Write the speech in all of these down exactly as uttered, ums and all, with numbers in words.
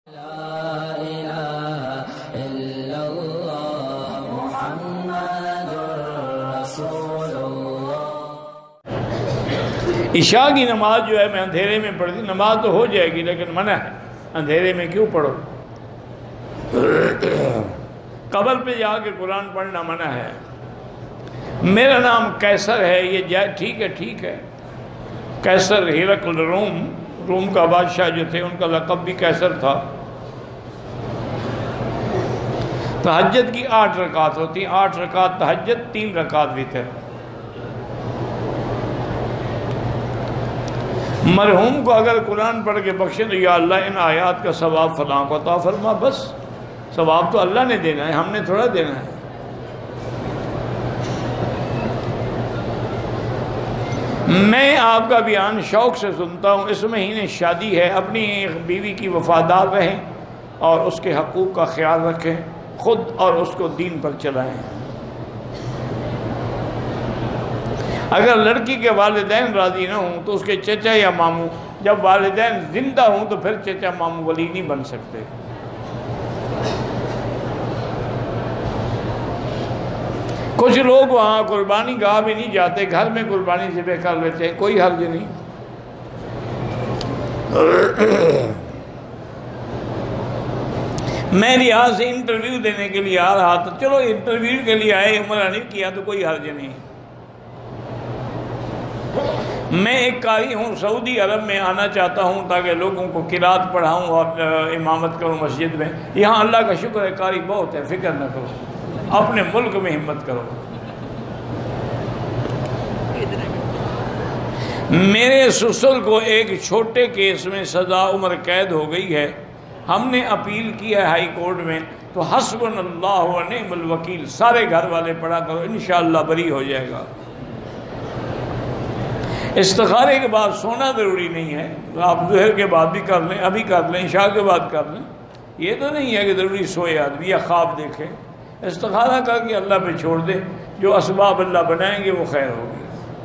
इशा की नमाज जो है मैं अंधेरे में पढ़ती, नमाज तो हो जाएगी लेकिन मना है, अंधेरे में क्यों पढ़ो। कब्र पे जाके कुरान पढ़ना मना है। मेरा नाम कैसर है, ये जाए ठीक है ठीक है। कैसर हिरकल रोम रोम का बादशाह जो थे उनका लक़ब भी कैसर था। तहज्जुद की आठ रकात होती, आठ रकात तहज्जुद, तीन रकात वितर। मरहूम को अगर कुरान पढ़ के बख्शे तो या अल्लाह इन आयात का सवाब फलां को अता फरमा, बस सवाब तो अल्लाह ने देना है, हमने थोड़ा देना है। मैं आपका बयान शौक़ से सुनता हूँ। इस महीने शादी है, अपनी बीवी की वफादार रहें और उसके हकूक़ का ख्याल रखें, ख़ुद और उसको दीन पर चलाएं। अगर लड़की के वालिदैन राज़ी ना हों तो उसके चचा या मामू, जब वालिदैन ज़िंदा हों तो फिर चचा मामू वली नहीं बन सकते। कुछ लोग वहाँ कुर्बानी गाह भी नहीं जाते, घर में कुर्बानी ज़िबह कर लेते हैं, कोई हर्ज नहीं। मैं यहाँ से इंटरव्यू देने के लिए आ रहा था, चलो इंटरव्यू के लिए आए, उम्र नहीं किया तो कोई हर्ज नहीं। मैं एक कारी हूँ, सऊदी अरब में आना चाहता हूँ ताकि लोगों को किरात पढ़ाऊँ और इमामत करूँ मस्जिद में। यहाँ अल्लाह का शुक्र है कारी बहुत है, फिक्र न करो, अपने मुल्क में हिम्मत करो। मेरे ससुर को एक छोटे केस में सज़ा उम्र कैद हो गई है। हमने अपील की है हाई कोर्ट में, तो हस्बुनल्लाहु व निअमल वकील सारे घर वाले पढ़ा करो, इंशाअल्लाह बरी हो जाएगा। इस्तिखारे के बाद सोना ज़रूरी नहीं है, आप ज़ुहर के बाद भी कर लें, अभी कर लें, इशा के बाद कर लें। ये तो नहीं है कि ज़रूरी सोए आदमी या ख्वाब देखे। इस्तिखारा करके अल्लाह पे छोड़ दे, जो असबाब अल्लाह बनाएंगे वो खैर होगी।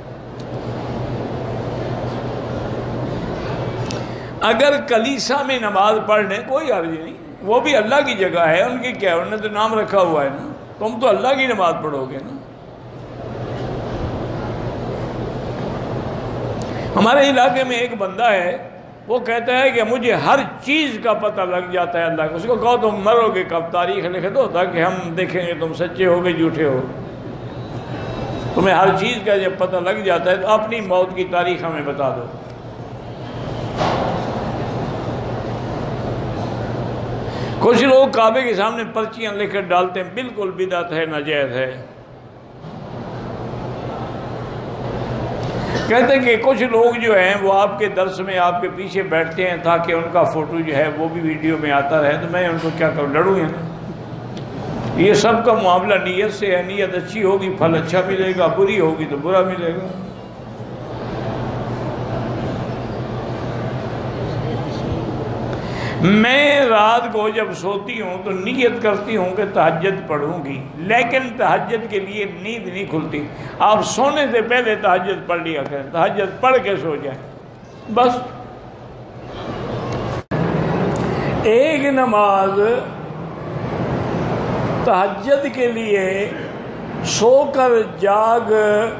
अगर कलीसा में नमाज पढ़ लें कोई अर्ज नहीं, वो भी अल्लाह की जगह है, उनकी क्या है, उन्होंने तो नाम रखा हुआ है ना, तुम तो अल्लाह की नमाज पढ़ोगे ना। हमारे इलाके में एक बंदा है, वो कहता है कि मुझे हर चीज़ का पता लग जाता है अल्लाह को। उसको कहो तुम मरोगे कब, तारीख लिख दो ताकि हम देखेंगे तुम सच्चे हो गए झूठे हो। तुम्हें हर चीज़ का जब पता लग जाता है तो अपनी मौत की तारीख हमें बता दो। कुछ लोग काबे के सामने पर्चियाँ लेकर डालते हैं, बिल्कुल बिदअत है, नाजायज़ है। कहते हैं कि कुछ लोग जो हैं वो आपके दर्स में आपके पीछे बैठते हैं ताकि उनका फ़ोटो जो है वो भी वीडियो में आता रहे, तो मैं उनको क्या करूँ, लड़ूँ या ना। ये सब का मामला नीयत से है, नीयत अच्छी होगी फल अच्छा मिलेगा, बुरी होगी तो बुरा मिलेगा। मैं रात को जब सोती हूँ तो नीयत करती हूँ कि तहज्जुद पढ़ूँगी, लेकिन तहज्जुद के लिए नींद नहीं खुलती। आप सोने से पहले तहज्जुद पढ़ लिया करें, तहज्जुद पढ़ के सो जाएं बस। एक नमाज तहज्जुद के लिए सोकर जाग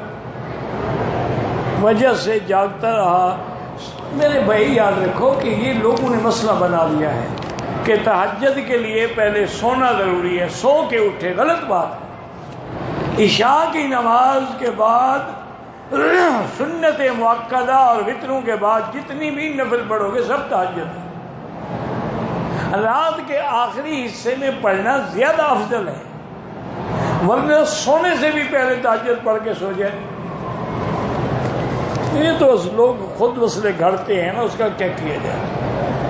वजह से जागता रहा। मेरे भाई याद रखो कि ये लोगों ने मसला बना लिया है कि तहज्जुद के लिए पहले सोना ज़रूरी है, सो के उठे, गलत बात है। इशा की नमाज के बाद सुन्नत मुअक्कदा और वित्रों के बाद जितनी भी नफल पढ़ोगे सब तहज्जुद है। रात के आखिरी हिस्से में पढ़ना ज़्यादा अफजल है, वरना सोने से भी पहले तहज्जुद पढ़ के सो जाए। ये तो लोग खुद मसले घड़ते हैं ना, उसका क्या किया जाए।